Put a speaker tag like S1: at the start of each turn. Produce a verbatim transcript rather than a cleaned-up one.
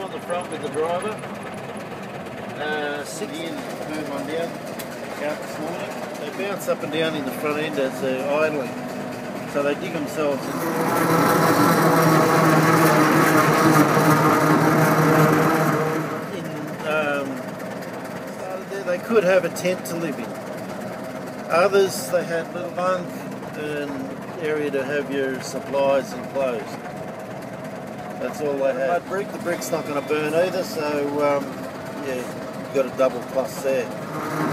S1: on the front with the driver. Uh, six
S2: Again, turn one down, out this morning. They bounce up and down in the front end as they're idling. So they dig themselves in. in um, so they could have a tent to live in. Others, they had little bunk and area to have your supplies and clothes. That's all they had. Mud brick, the brick's not going to burn either, so um, yeah, you've got a double plus there.